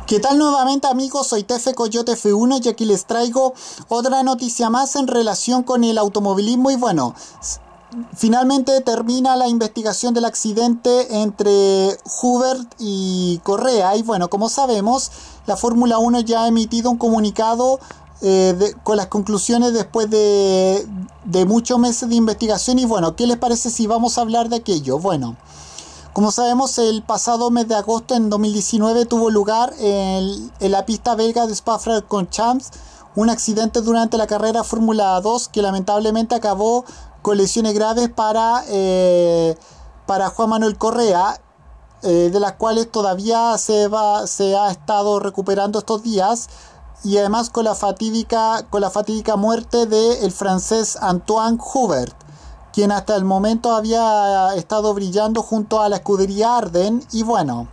¿Qué tal nuevamente, amigos? Soy Tefe Coyote F1 y aquí les traigo otra noticia más en relación con el automovilismo. Y bueno, finalmente termina la investigación del accidente entre Hubert y Correa. Y bueno, como sabemos, la Fórmula 1 ya ha emitido un comunicado con las conclusiones después de muchos meses de investigación. Y bueno, ¿qué les parece si vamos a hablar de aquello? Bueno, como sabemos, el pasado mes de agosto en 2019 tuvo lugar en la pista belga de Spa-Francorchamps un accidente durante la carrera Fórmula 2 que lamentablemente acabó con lesiones graves para Juan Manuel Correa, de las cuales todavía se ha estado recuperando estos días, y además con la fatídica muerte del francés Antoine Hubert, quien hasta el momento había estado brillando junto a la escudería Arden. Y bueno,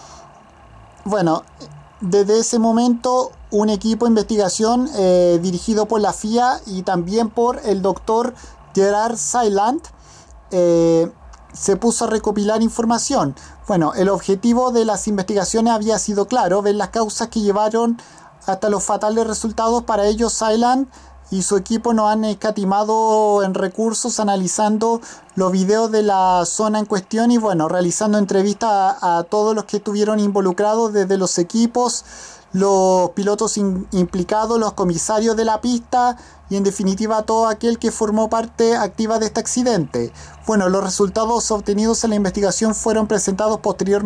desde ese momento un equipo de investigación dirigido por la FIA y también por el doctor Gerard Sayland se puso a recopilar información. Bueno, el objetivo de las investigaciones había sido claro: ver las causas que llevaron hasta los fatales resultados. Para ello, Sayland y su equipo no han escatimado en recursos analizando los videos de la zona en cuestión y bueno, realizando entrevistas a todos los que estuvieron involucrados, desde los equipos, los pilotos implicados, los comisarios de la pista y en definitiva todo aquel que formó parte activa de este accidente. Bueno, los resultados obtenidos en la investigación fueron presentados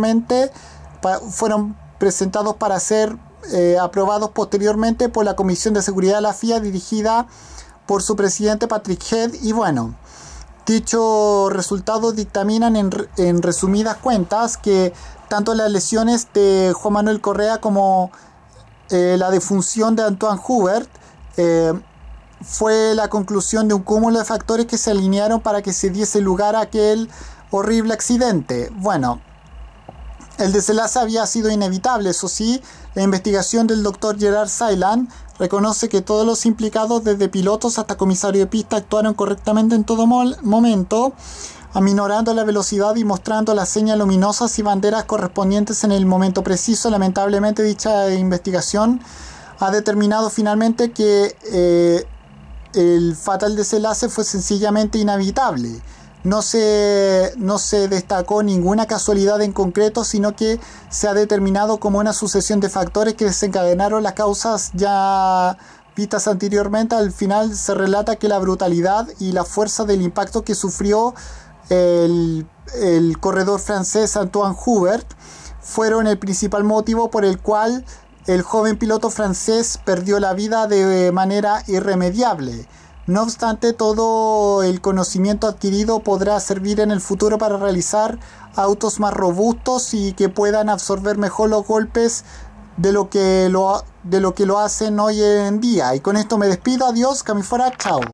para ser aprobados posteriormente por la Comisión de Seguridad de la FIA, dirigida por su presidente Patrick Head. Y bueno, dichos resultados dictaminan en resumidas cuentas que tanto las lesiones de Juan Manuel Correa como la defunción de Antoine Hubert fue la conclusión de un cúmulo de factores que se alinearon para que se diese lugar a aquel horrible accidente. Bueno, el desenlace había sido inevitable, eso sí. La investigación del Dr. Gerard Sayland reconoce que todos los implicados, desde pilotos hasta comisario de pista, actuaron correctamente en todo momento, aminorando la velocidad y mostrando las señas luminosas y banderas correspondientes en el momento preciso. Lamentablemente, dicha investigación ha determinado finalmente que el fatal desenlace fue sencillamente inevitable. No se destacó ninguna casualidad en concreto, sino que se ha determinado como una sucesión de factores que desencadenaron las causas ya vistas anteriormente. Al final se relata que la brutalidad y la fuerza del impacto que sufrió el corredor francés Antoine Hubert fueron el principal motivo por el cual el joven piloto francés perdió la vida de manera irremediable. No obstante, todo el conocimiento adquirido podrá servir en el futuro para realizar autos más robustos y que puedan absorber mejor los golpes de lo que lo hacen hoy en día. Y con esto me despido. Adiós, que me fuera, chao.